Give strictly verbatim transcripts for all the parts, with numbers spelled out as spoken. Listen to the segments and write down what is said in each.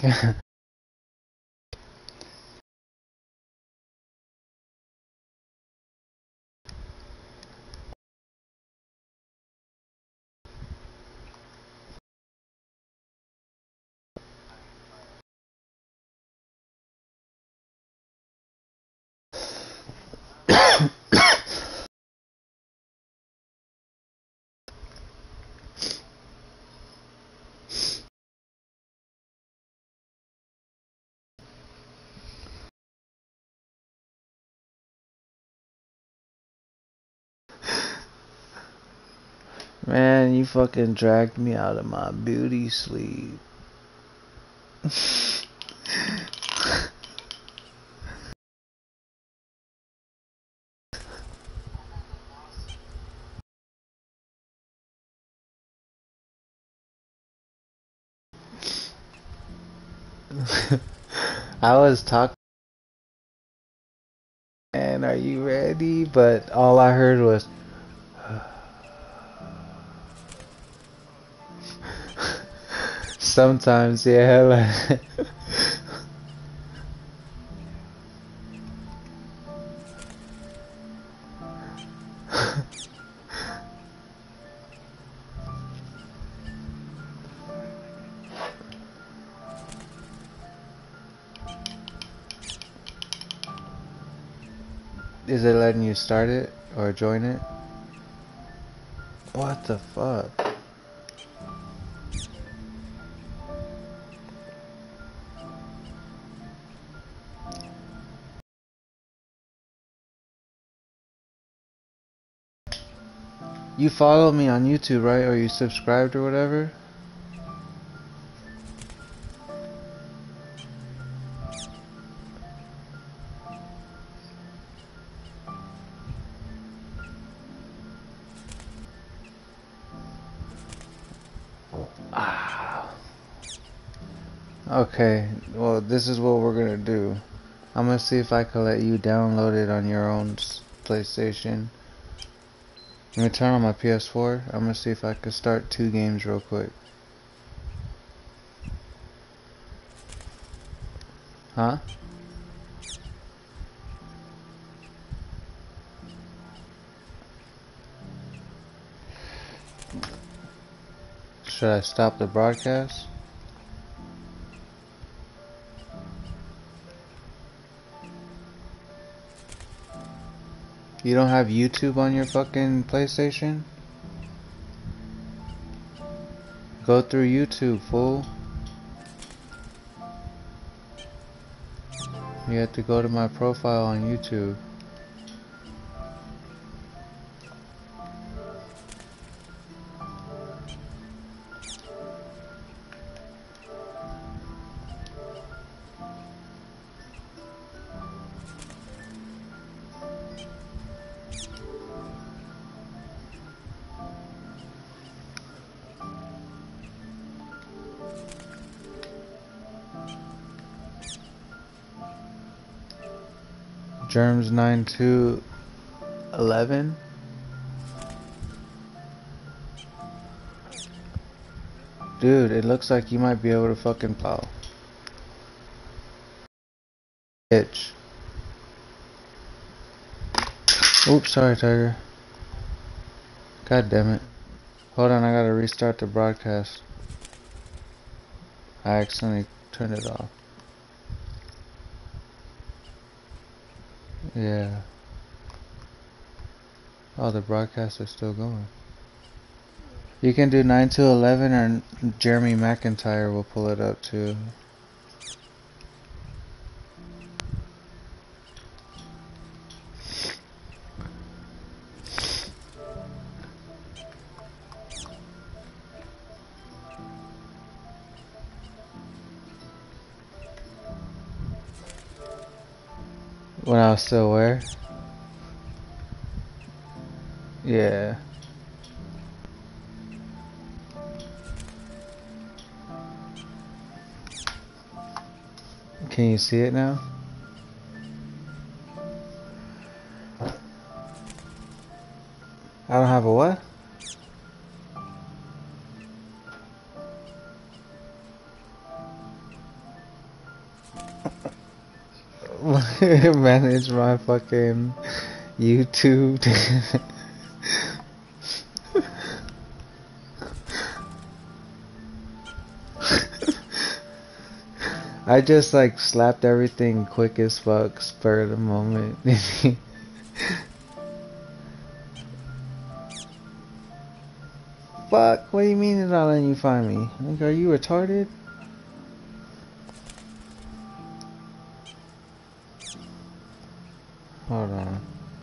Man, you fucking dragged me out of my beauty sleep. I was talking, and are you ready? But all I heard was sometimes, yeah. Like is it letting you start it or join it? What the fuck? You follow me on YouTube, right? Or you subscribed or whatever? Ah. Okay, well, this is what we're gonna do. I'm gonna see if I can let you download it on your own PlayStation. Let me turn on my P S four. I'm gonna see if I can start two games real quick. Huh? Should I stop the broadcast? You don't have YouTube on your fucking PlayStation? Go through YouTube, fool. You have to go to my profile on YouTube. Germs nine two eleven. Dude, it looks like you might be able to fucking plow. Bitch. Oops, sorry, Tiger. God damn it. Hold on, I gotta restart the broadcast. I accidentally turned it off. Yeah. Oh, the broadcast is still going. You can do nine to eleven, or Jeremy McIntyre will pull it up too. When I was still where? Yeah. Can you see it now? I don't have a what? Manage my fucking YouTube. I just like slapped everything quick as fuck, spur of the moment. Fuck, what do you mean it's not letting you find me? Like, are you retarded? Hold on.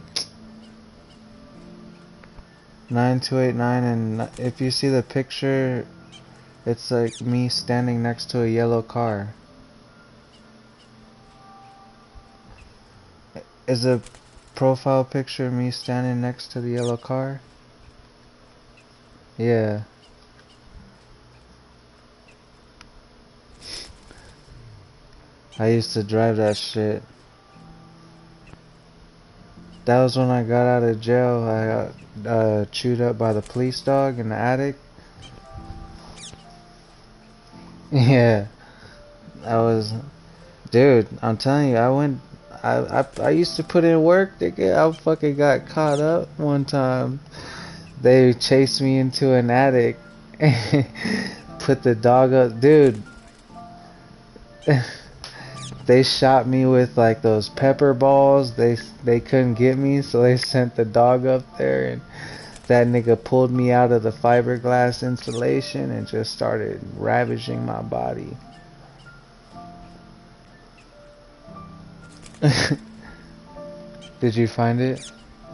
nine two eight nine, and if you see the picture, it's like me standing next to a yellow car. Is a profile picture me standing next to the yellow car? Yeah. I used to drive that shit. That was when I got out of jail. I got uh, chewed up by the police dog in the attic. Yeah. I was... Dude, I'm telling you, I went... I, I, I used to put in work, nigga. I fucking got caught up one time. They chased me into an attic. Put the dog up. Dude. They shot me with like those pepper balls. They they couldn't get me, so they sent the dog up there, and that nigga pulled me out of the fiberglass insulation and just started ravaging my body. Did you find it?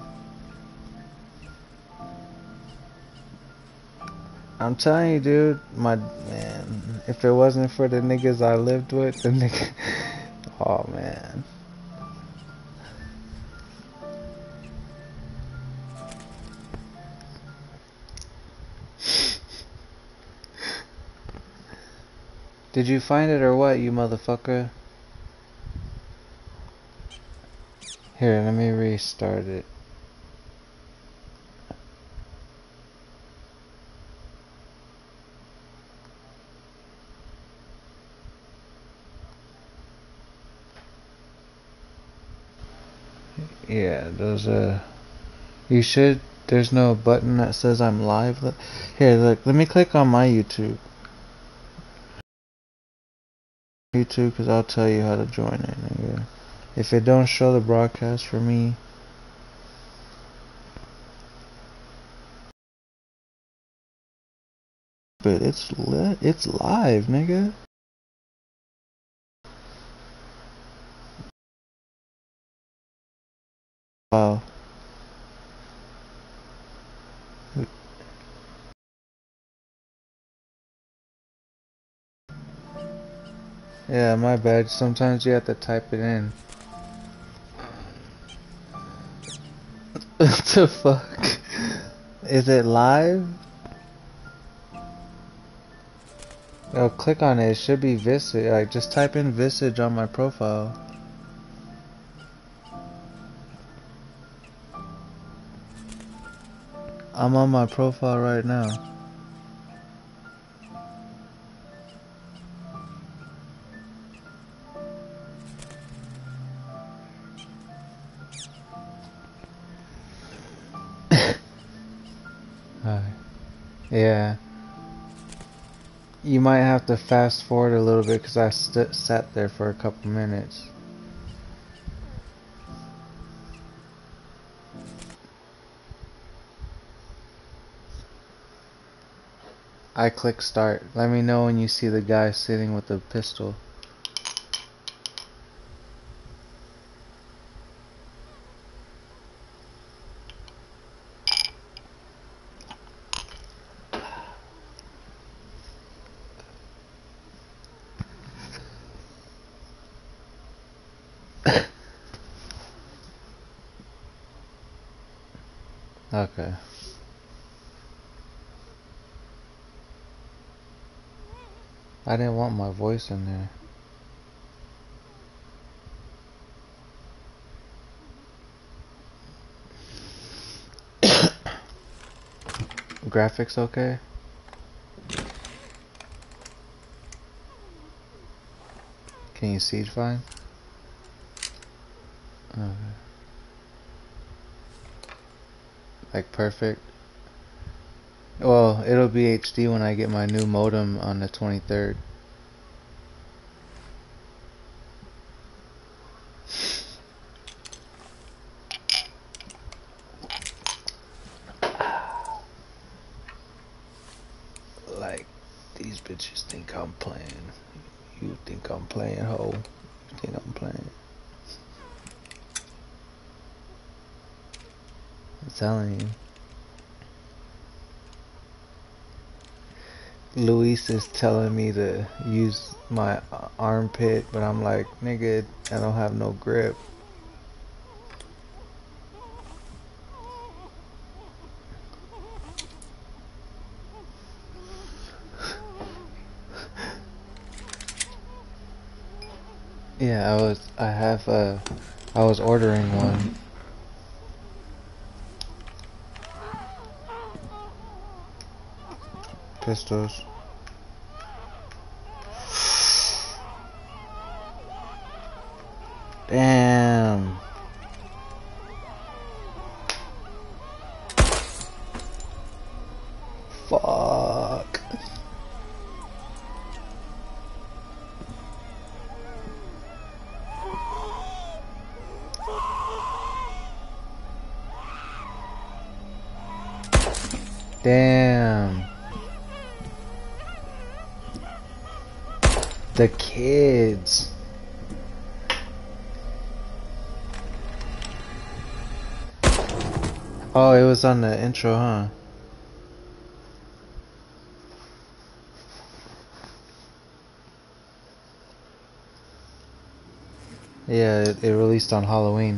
I'm telling you, dude, my man, if it wasn't for the niggas I lived with, the nigga, oh man. Did you find it or what, you motherfucker? Here, let me restart it. Yeah, those uh you should, there's no button that says I'm live. Here, look, let me click on my YouTube. YouTube, because I'll tell you how to join it, nigga. If it don't show the broadcast for me, but it's lit, it's live, nigga. Wow. Yeah, my bad. Sometimes you have to type it in. What the fuck? Is it live? Oh, click on it. It should be Visage. Like, just type in Visage on my profile. I'm on my profile right now. Hi. Yeah. You might have to fast forward a little bit because I st sat there for a couple minutes. I click start. Let me know when you see the guy sitting with the pistol. Okay. I didn't want my voice in there. Graphics okay? Can you see it fine? Uh, like perfect. Well, it'll be H D when I get my new modem on the twenty-third. Like, these bitches think I'm playing. You think I'm playing, ho? You think I'm playing? I'm telling you. Luis is telling me to use my armpit, but I'm like, nigga, I don't have no grip. Yeah, I was, I have, uh, I was ordering one. Pistols. Damn. Fuck. Damn. The kids. Oh, it was on the intro, huh? Yeah, it, it released on Halloween.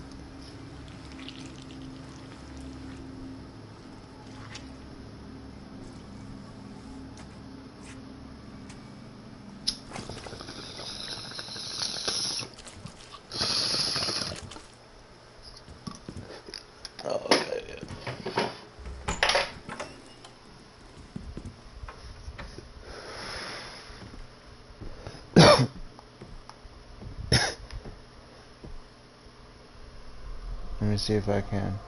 Oh, yeah. Let me see if I can.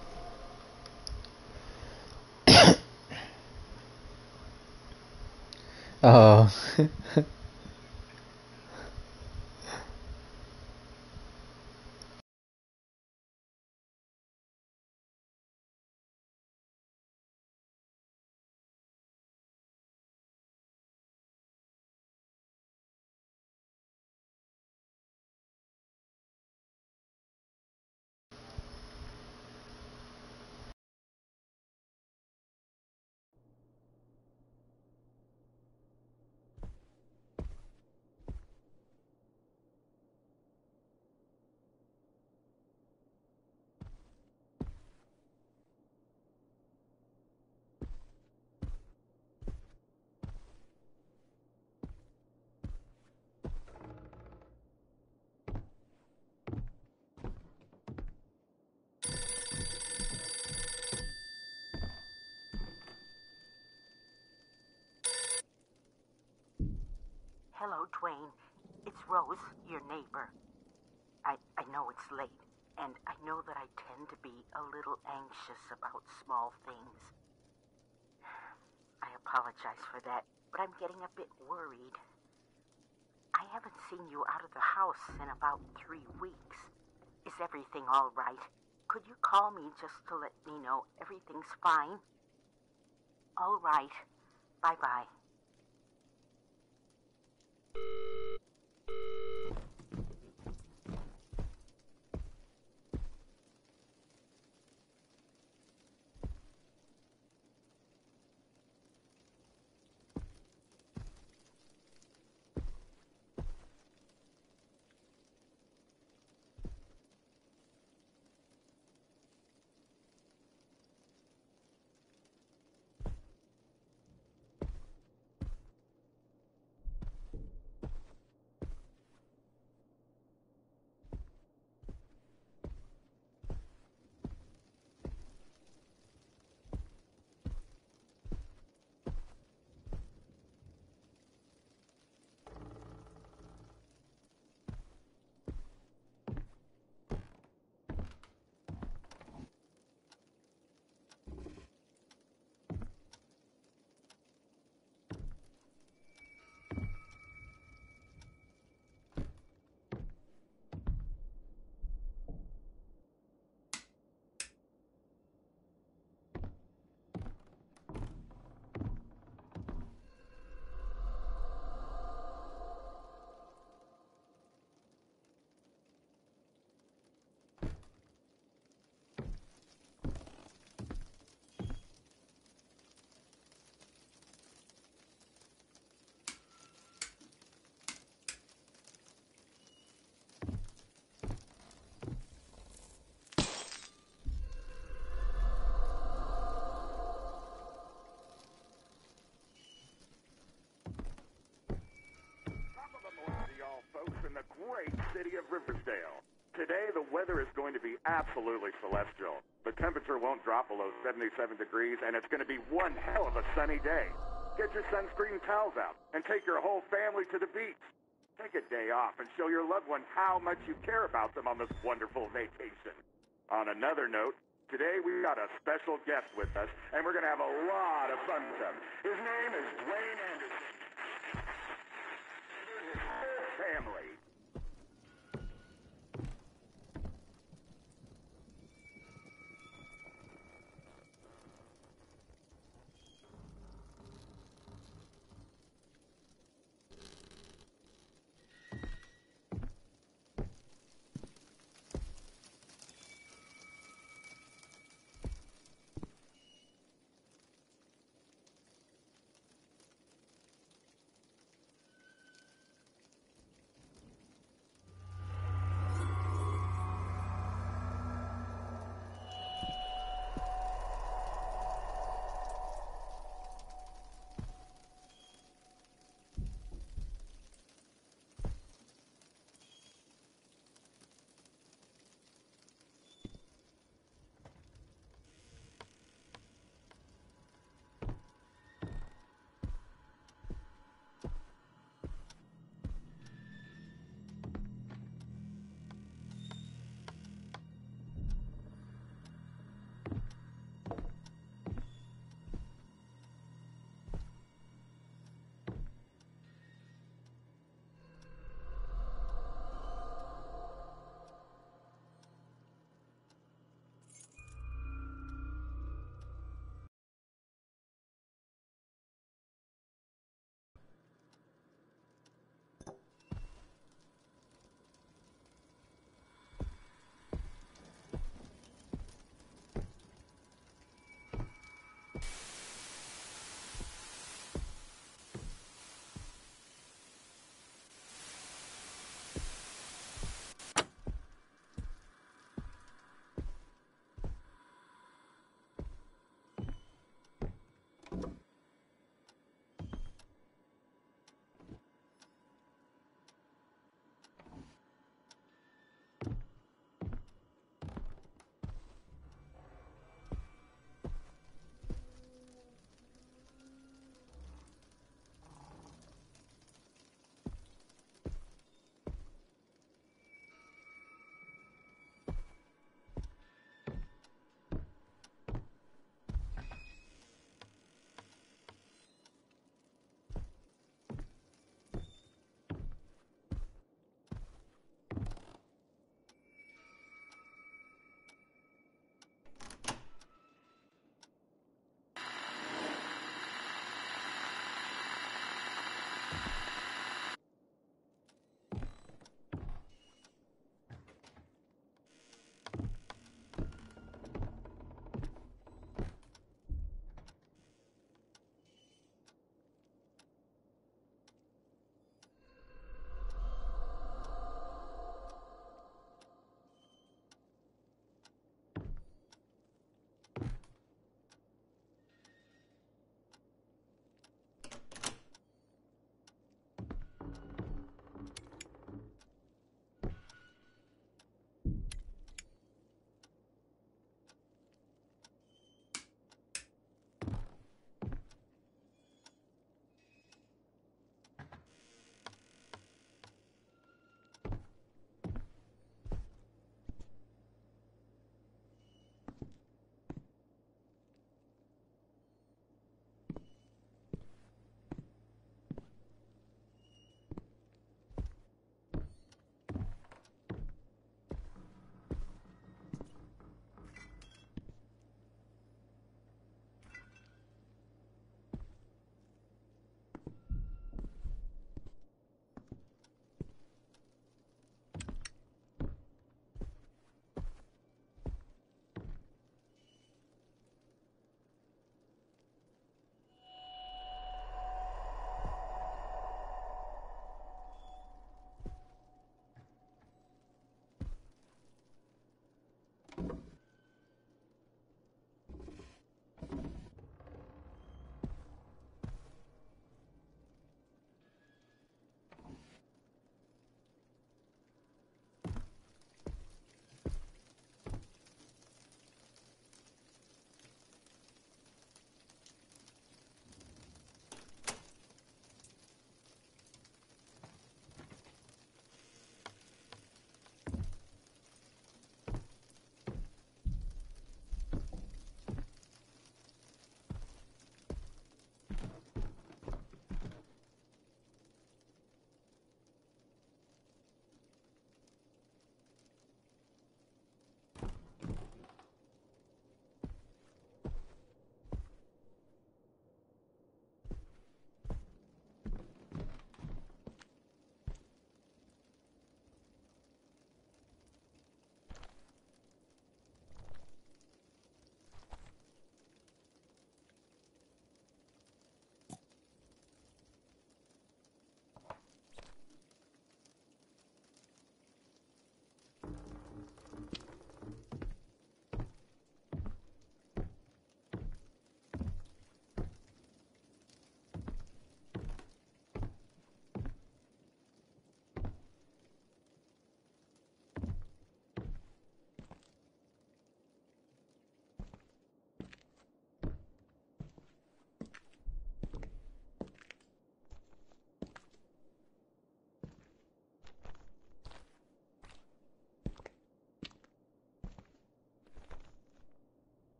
Oh. Hello, Dwayne. It's Rose, your neighbor. I, I know it's late, and I know that I tend to be a little anxious about small things. I apologize for that, but I'm getting a bit worried. I haven't seen you out of the house in about three weeks. Is everything all right? Could you call me just to let me know everything's fine? All right. Bye-bye. the great city of Riversdale. Today, the weather is going to be absolutely celestial. The temperature won't drop below seventy-seven degrees, and it's going to be one hell of a sunny day. Get your sunscreen towels out and take your whole family to the beach. Take a day off and show your loved ones how much you care about them on this wonderful vacation. On another note, today we got a special guest with us, and we're going to have a lot of fun with him. His name is Dwayne Anderson. His whole family.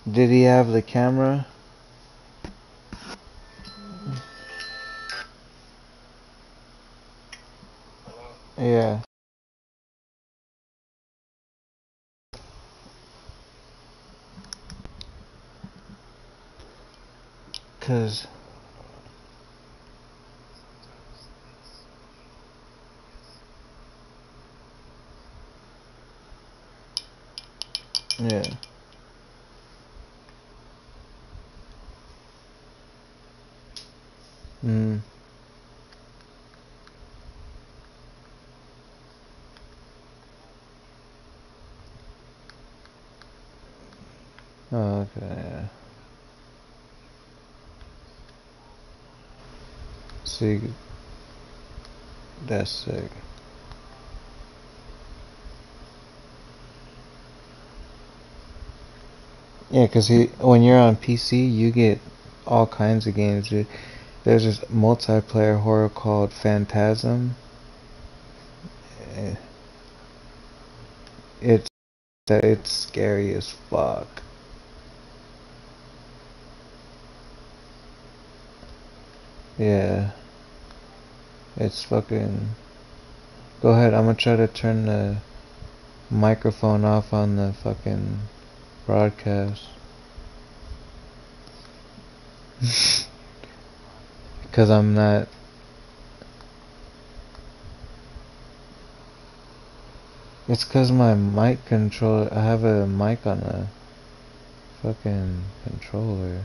Did he have the camera? Yeah. Cause yeah. Mm. Oh, okay. Yeah. See, that's sick. Yeah, cause he when you're on P C, you get all kinds of games. Dude. There's this multiplayer horror called Phantasm. Eh, It's it's scary as fuck. Yeah, it's fucking. Go ahead. I'm gonna try to turn the microphone off on the fucking broadcast. Cause I'm not. It's cause my mic controller. I have a mic on the fucking controller.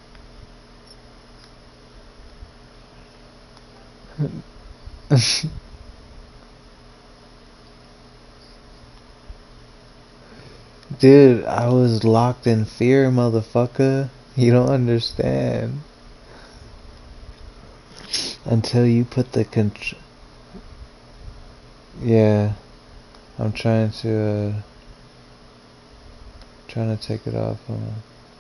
Dude, I was locked in fear, motherfucker. You don't understand. Until you put the contr- Yeah, I'm trying to, uh, trying to take it off. Hold on.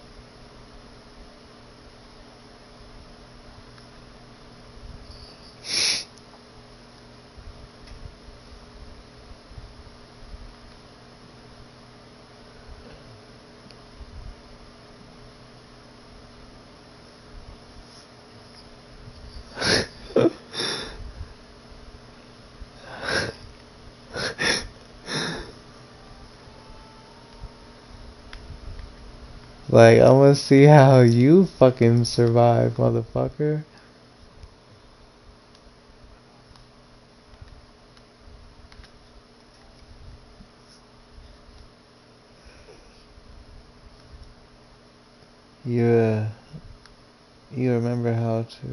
Like, I'm gonna see how you fucking survive, motherfucker. You, uh, you remember how to.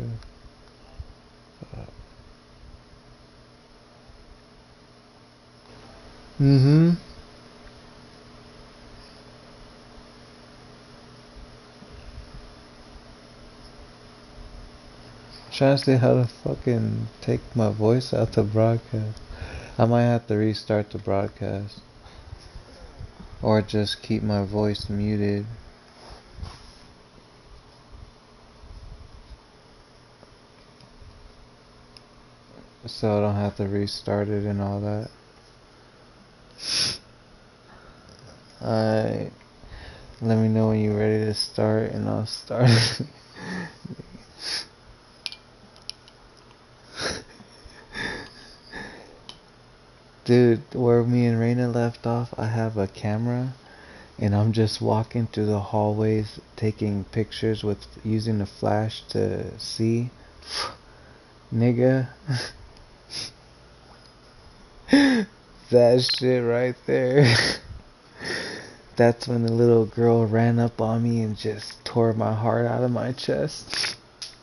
Mm-hmm. Trying to see how to fucking take my voice out the broadcast. I might have to restart the broadcast. Or just keep my voice muted. So I don't have to restart it and all that. Alright. Let me know when you're ready to start and I'll start. Dude, where me and Raina left off, I have a camera and I'm just walking through the hallways taking pictures with using the flash to see. Nigga. That shit right there. That's when the little girl ran up on me and just tore my heart out of my chest.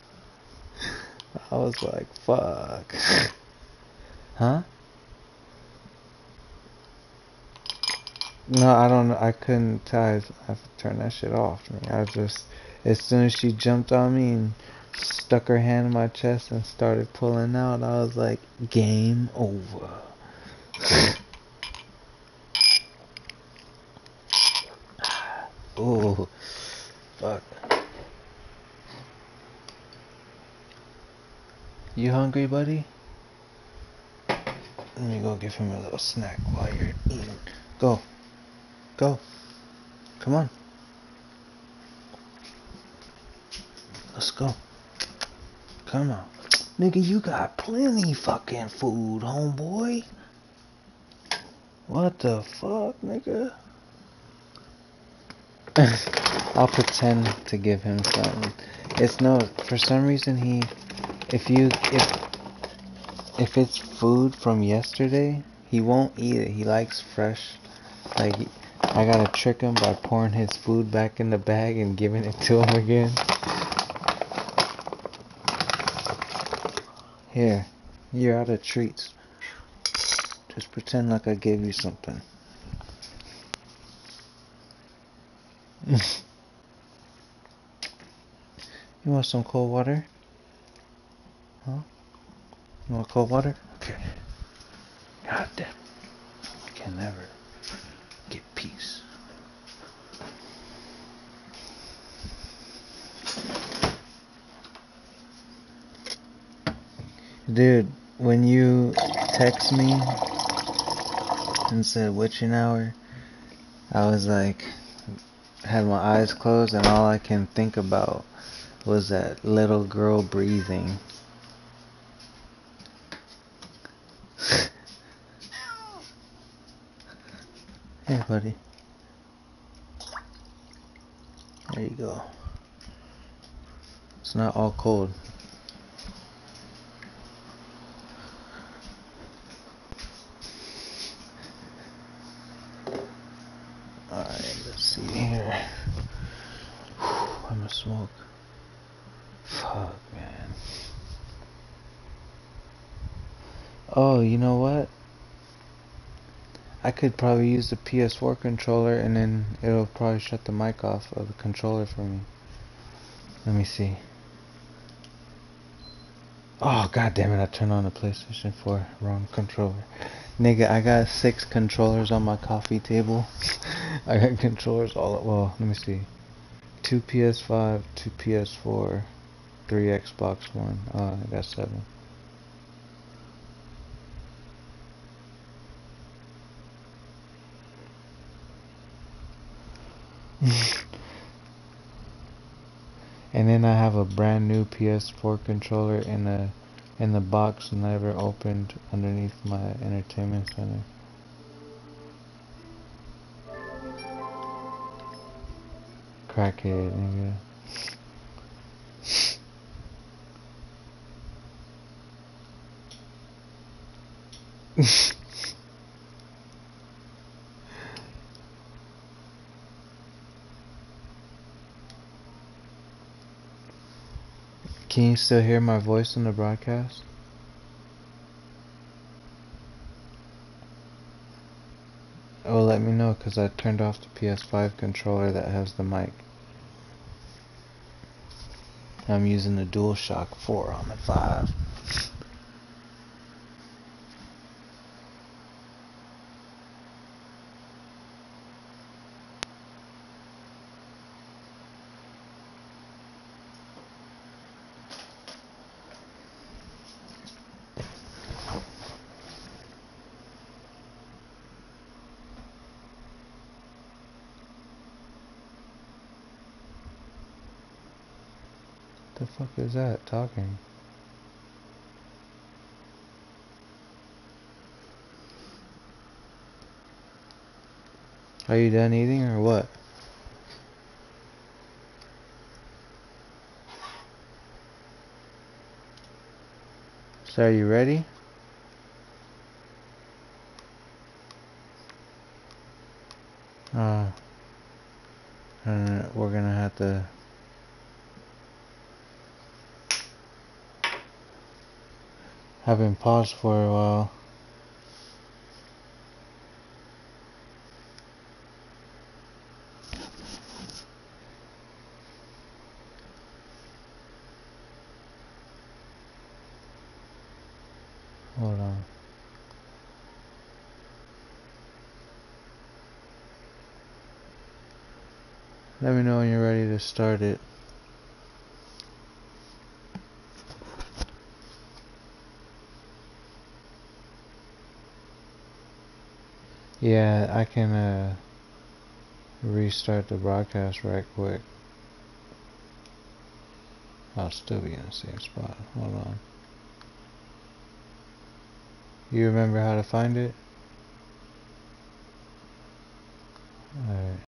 I was like, fuck. Huh? No, I don't know. I couldn't tell. I have to turn that shit off. Man. I was just, as soon as she jumped on me and stuck her hand in my chest and started pulling out, I was like, game over. Oh, fuck. You hungry, buddy? Let me go give him a little snack while you're eating. Go. Go. Come on. go. Come on. Nigga, you got plenty fucking food, homeboy. What the fuck, nigga? I'll pretend to give him something. It's no, for some reason he, if you, if, if it's food from yesterday, he won't eat it. He likes fresh. Like, I gotta trick him by pouring his food back in the bag and giving it to him again. Here, you're out of treats. Just pretend like I gave you something. You want some cold water? Huh? You want cold water? Okay. God damn. I can never get peace. Dude, when you text me and said witching hour, I was like, had my eyes closed and all I can think about was that little girl breathing. Hey, buddy. There you go. It's not all cold. Alright, let's see here. Whew, I'm gonna smoke. Fuck, man. Oh, you know what? I could probably use the P S four controller and then it'll probably shut the mic off of the controller for me. Let me see. Oh, god damn it, I turned on the PlayStation four. Wrong controller. Nigga, I got six controllers on my coffee table. I got controllers all, well, let me see. Two P S five, two P S four, three Xbox One. Oh, I got seven. And then I have a brand new P S four controller in a in the box never opened underneath my entertainment center. Crackhead, nigga. Can you still hear my voice in the broadcast? Oh, let me know, because I turned off the P S five controller that has the mic. I'm using the DualShock four on the five. The fuck is that talking? Are you done eating or what? So are you ready? Uh, and we're gonna have to have been paused for a while. Hold on. Let me know when you're ready to start it. Yeah, I can uh, restart the broadcast right quick. I'll still be in the same spot. Hold on. You remember how to find it? Alright.